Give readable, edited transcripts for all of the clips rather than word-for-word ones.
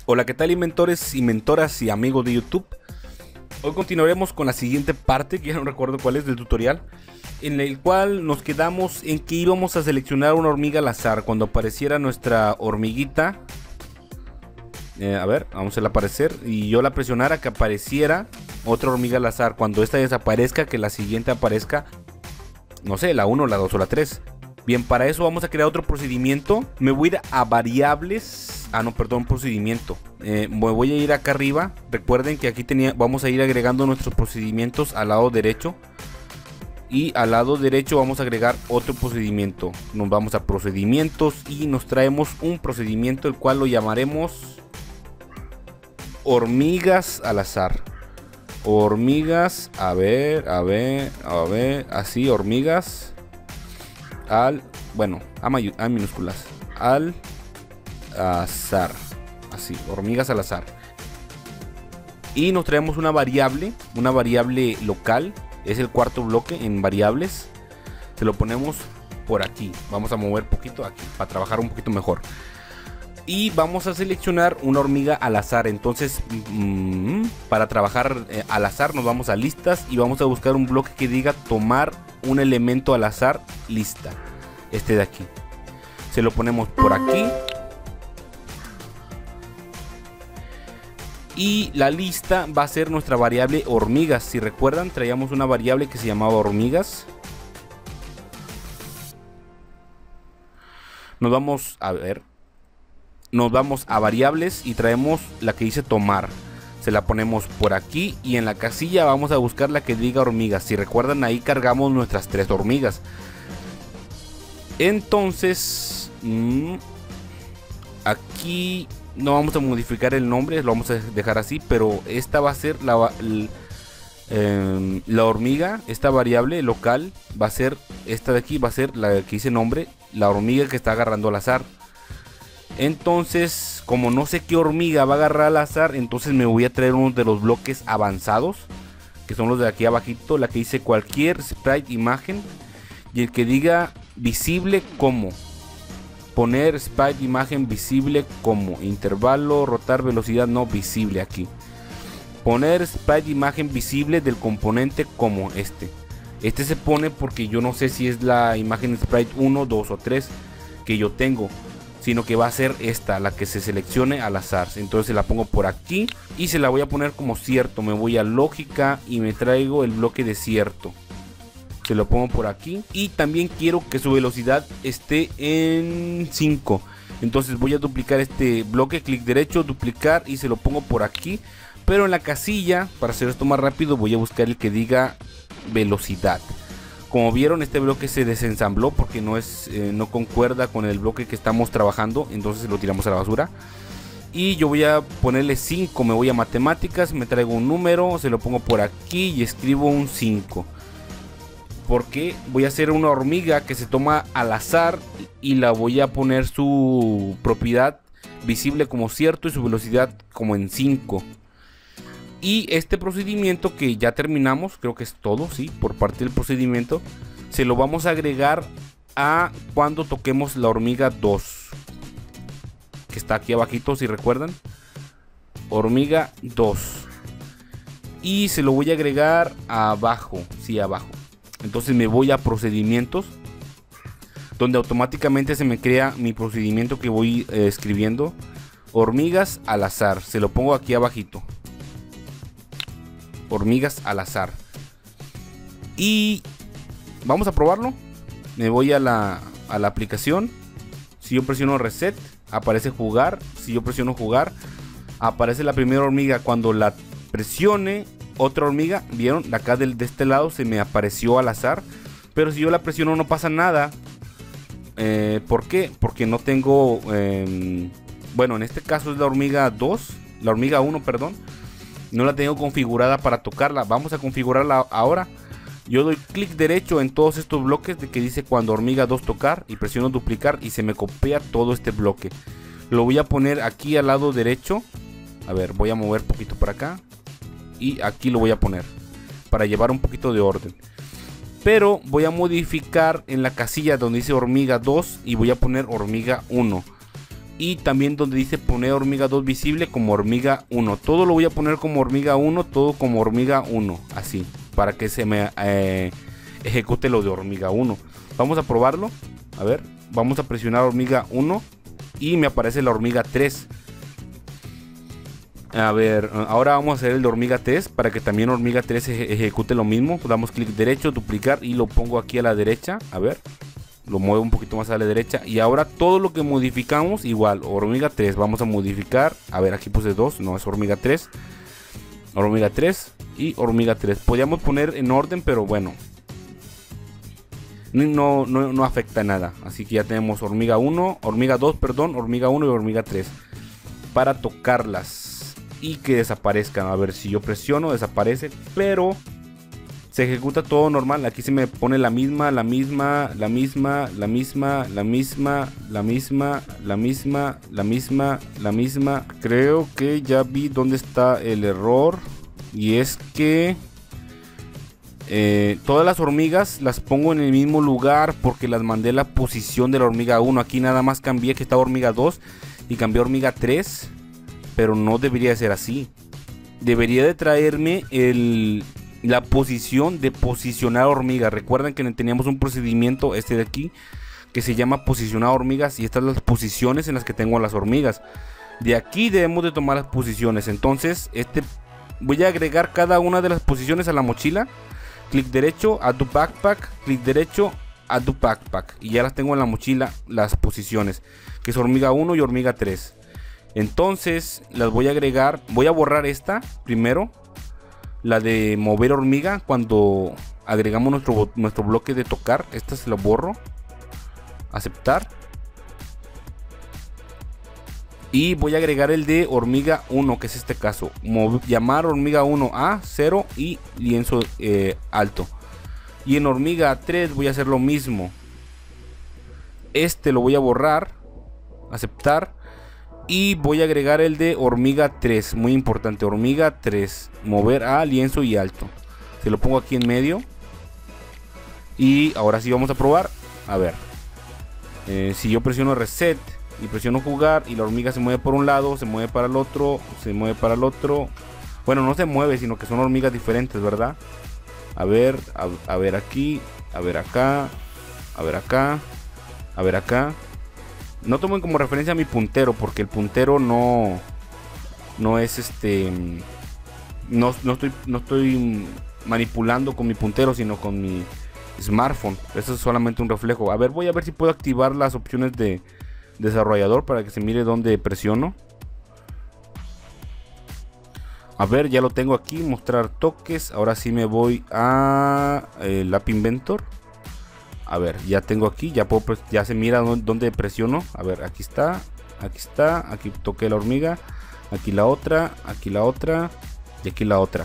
Hola, ¿qué tal inventores, inventoras y amigos de YouTube? Hoy continuaremos con la siguiente parte, que ya no recuerdo cuál es, del tutorial, en el cual nos quedamos en que íbamos a seleccionar una hormiga al azar. Cuando apareciera nuestra hormiguita, a ver, vamos a hacerla aparecer, y yo la presionara, que apareciera otra hormiga al azar. Cuando esta desaparezca, que la siguiente aparezca, no sé, la 1, la 2 o la 3. Bien, para eso vamos a crear otro procedimiento. Me voy a ir a variables. No, perdón, procedimiento. Me voy a ir acá arriba. Recuerden que aquí vamos a ir agregando nuestros procedimientos al lado derecho. Y al lado derecho vamos a agregar otro procedimiento. Nos vamos a procedimientos y nos traemos un procedimiento el cual lo llamaremos hormigas al azar. Hormigas, a ver, así, hormigas a minúsculas, al azar, así, hormigas al azar. Y nos traemos una variable local, es el cuarto bloque en variables. Se lo ponemos por aquí, vamos a mover poquito aquí para trabajar un poquito mejor. Y vamos a seleccionar una hormiga al azar. Entonces para trabajar al azar nos vamos a listas y vamos a buscar un bloque que diga tomar un elemento al azar, lista, este de aquí. Se lo ponemos por aquí. Y la lista va a ser nuestra variable hormigas. Si recuerdan, traíamos una variable que se llamaba hormigas. Nos vamos a ver. Nos vamos a variables y traemos la que dice tomar. Se la ponemos por aquí y en la casilla vamos a buscar la que diga hormigas. Si recuerdan, ahí cargamos nuestras 3 hormigas. Entonces aquí no vamos a modificar el nombre, lo vamos a dejar así, pero esta va a ser la hormiga. Esta variable local va a ser esta de aquí, va a ser la que dice nombre, la hormiga que está agarrando al azar. Entonces, como no sé qué hormiga va a agarrar al azar, entonces me voy a traer uno de los bloques avanzados, que son los de aquí abajito, la que dice cualquier sprite imagen, y el que diga visible como, poner sprite imagen visible como, intervalo, rotar, velocidad no visible aquí, poner sprite imagen visible del componente como este se pone porque yo no sé si es la imagen sprite 1, 2 o 3 que yo tengo, sino que va a ser esta, la que se seleccione al azar. Entonces se la pongo por aquí y se la voy a poner como cierto. Me voy a lógica y me traigo el bloque de cierto. Se lo pongo por aquí y también quiero que su velocidad esté en 5. Entonces voy a duplicar este bloque, clic derecho, duplicar y se lo pongo por aquí. Pero en la casilla, para hacer esto más rápido, voy a buscar el que diga velocidad. Como vieron, este bloque se desensambló porque no concuerda con el bloque que estamos trabajando, entonces lo tiramos a la basura. Y yo voy a ponerle 5, me voy a matemáticas, me traigo un número, se lo pongo por aquí y escribo un 5. Porque voy a hacer una hormiga que se toma al azar y la voy a poner su propiedad visible como cierto y su velocidad como en 5. Y este procedimiento que ya terminamos, creo que es todo, sí, por parte del procedimiento, se lo vamos a agregar a cuando toquemos la hormiga 2, que está aquí abajito, si recuerdan, hormiga 2. Y se lo voy a agregar abajo, sí, abajo. Entonces me voy a procedimientos, donde automáticamente se me crea mi procedimiento que voy escribiendo, hormigas al azar, se lo pongo aquí abajito. Hormigas al azar. Y vamos a probarlo. Me voy a la aplicación. Si yo presiono reset, aparece jugar. Si yo presiono jugar, aparece la primera hormiga. Cuando la presione, otra hormiga, vieron, acá de este lado se me apareció al azar. Pero si yo la presiono no pasa nada. ¿Por qué? Porque no tengo bueno, en este caso es la hormiga 2, la hormiga 1, perdón. No la tengo configurada para tocarla. Vamos a configurarla ahora. Yo doy clic derecho en todos estos bloques de que dice cuando hormiga 2 tocar y presiono duplicar y se me copia todo este bloque. Lo voy a poner aquí al lado derecho. A ver, voy a mover poquito para acá y aquí lo voy a poner para llevar un poquito de orden. Pero voy a modificar en la casilla donde dice hormiga 2 y voy a poner hormiga 1. Y también donde dice poner hormiga 2 visible como hormiga 1. Todo lo voy a poner como hormiga 1, todo como hormiga 1. Así, para que se me ejecute lo de hormiga 1. Vamos a probarlo. A ver, vamos a presionar hormiga 1 y me aparece la hormiga 3. A ver, ahora vamos a hacer el de hormiga 3 para que también hormiga 3 ejecute lo mismo. Damos clic derecho, duplicar y lo pongo aquí a la derecha. A ver, lo muevo un poquito más a la derecha. Y ahora todo lo que modificamos, igual, hormiga 3. Vamos a modificar. A ver, aquí puse 2, no es hormiga 3. Hormiga 3 y hormiga 3. Podríamos poner en orden, pero bueno, no afecta nada. Así que ya tenemos hormiga 1, hormiga 2, perdón, hormiga 1 y hormiga 3. Para tocarlas y que desaparezcan. A ver, si yo presiono, desaparece, pero se ejecuta todo normal. Aquí se me pone la misma. Creo que ya vi dónde está el error. Y es que todas las hormigas las pongo en el mismo lugar porque las mandé a la posición de la hormiga 1. Aquí nada más cambié que estaba hormiga 2 y cambié hormiga 3. Pero no debería ser así. Debería de traerme la posición de posicionar hormigas. Recuerden que teníamos un procedimiento de aquí que se llama posicionar hormigas. Y estas son las posiciones en las que tengo a las hormigas. De aquí debemos de tomar las posiciones. Entonces voy a agregar cada una de las posiciones a la mochila. Clic derecho, add to backpack. Clic derecho, add to backpack. Y ya las tengo en la mochila las posiciones, que es hormiga 1 y hormiga 3. Entonces las voy a agregar. Voy a borrar esta primero, la de mover hormiga. Cuando agregamos nuestro bloque de tocar, esta se la borro. Aceptar. Y voy a agregar el de hormiga 1, que es este caso. Llamar hormiga 1 a 0 y lienzo alto. Y en hormiga 3 voy a hacer lo mismo. Lo voy a borrar. Aceptar. Y voy a agregar el de hormiga 3. Muy importante, hormiga 3. Mover a lienzo y alto. Se lo pongo aquí en medio. Y ahora sí vamos a probar. A ver. Si yo presiono reset y presiono jugar y la hormiga se mueve por un lado, se mueve para el otro, se mueve para el otro. Bueno, no se mueve, sino que son hormigas diferentes, ¿verdad? A ver aquí, a ver acá, a ver acá, a ver acá. No tomen como referencia a mi puntero, porque el puntero no es no estoy manipulando con mi puntero, sino con mi smartphone. Eso es solamente un reflejo. A ver, voy a ver si puedo activar las opciones de desarrollador para que se mire dónde presiono. A ver, ya lo tengo aquí, mostrar toques. Ahora sí me voy a el App Inventor. A ver, ya tengo aquí, ya se mira dónde presiono. A ver, aquí está, aquí toqué la hormiga, aquí la otra y aquí la otra.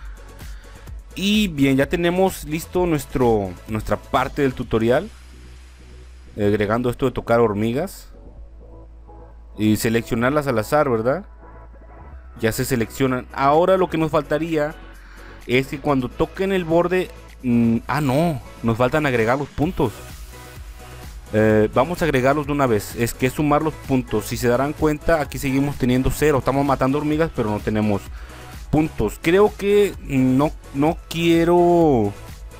Y bien, ya tenemos listo nuestra parte del tutorial, agregando esto de tocar hormigas y seleccionarlas al azar, ¿verdad? Ya se seleccionan. Ahora lo que nos faltaría es que cuando toquen el borde... no, nos faltan agregar los puntos. Vamos a agregarlos de una vez. Es que es sumar los puntos. Si se darán cuenta, aquí seguimos teniendo 0. Estamos matando hormigas, pero no tenemos puntos. Creo que no quiero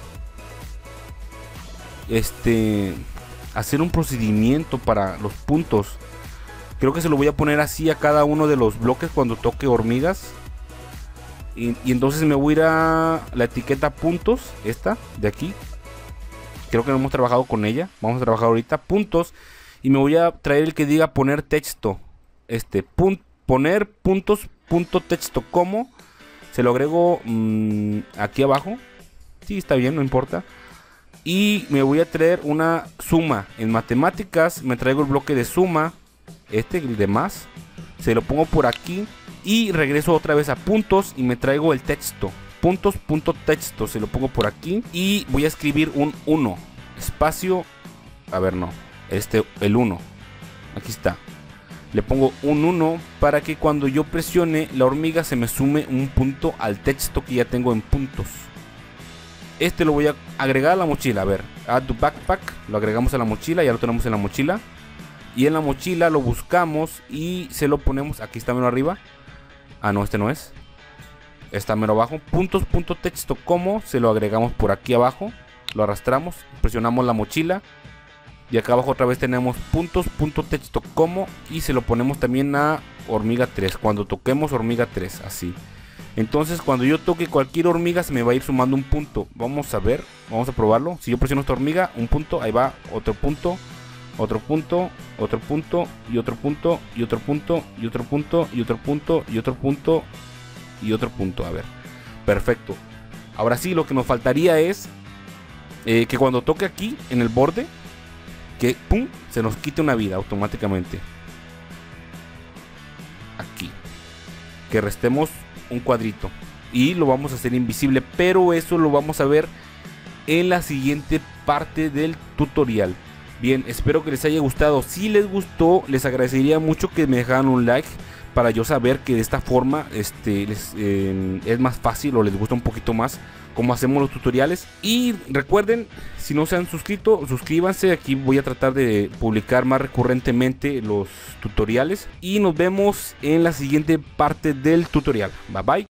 hacer un procedimiento para los puntos. Creo que se lo voy a poner así a cada uno de los bloques cuando toque hormigas. Y entonces me voy a ir a la etiqueta puntos, esta de aquí. Creo que no hemos trabajado con ella. Vamos a trabajar ahorita puntos. Y me voy a traer el que diga poner texto. Poner puntos, punto texto. ¿Cómo? Se lo agrego aquí abajo. Sí, está bien, no importa. Y me voy a traer una suma. En matemáticas me traigo el bloque de suma. El de más. Se lo pongo por aquí. Y regreso otra vez a puntos y me traigo el texto. Puntos, punto texto. Se lo pongo por aquí. Y voy a escribir un 1. Espacio. A ver, no. El 1. Aquí está. Le pongo un 1 para que cuando yo presione la hormiga se me sume un punto al texto que ya tengo en puntos. Lo voy a agregar a la mochila. A ver. Add to backpack. Lo agregamos a la mochila. Ya lo tenemos en la mochila. y en la mochila lo buscamos y se lo ponemos, aquí está mero arriba. Ah, no, este no es. Está mero abajo. Puntos, punto texto como, se lo agregamos por aquí abajo. Lo arrastramos, presionamos la mochila. Y acá abajo otra vez tenemos puntos, punto texto como. Y se lo ponemos también a hormiga 3. Cuando toquemos hormiga 3, así. Entonces cuando yo toque cualquier hormiga se me va a ir sumando un punto. Vamos a ver, vamos a probarlo. Si yo presiono esta hormiga, un punto, ahí va, otro punto. Otro punto, otro punto, y otro punto, y otro punto, y otro punto, y otro punto, y otro punto, y otro punto. A ver, perfecto. Ahora sí, lo que nos faltaría es que cuando toque aquí, en el borde, que pum, se nos quite una vida automáticamente. Aquí. Que restemos un cuadrito. Y lo vamos a hacer invisible, pero eso lo vamos a ver en la siguiente parte del tutorial. Bien, espero que les haya gustado. Si les gustó, les agradecería mucho que me dejaran un like para yo saber que de esta forma es más fácil o les gusta un poquito más cómo hacemos los tutoriales. Y recuerden, si no se han suscrito, suscríbanse. Aquí voy a tratar de publicar más recurrentemente los tutoriales. Y nos vemos en la siguiente parte del tutorial. Bye bye.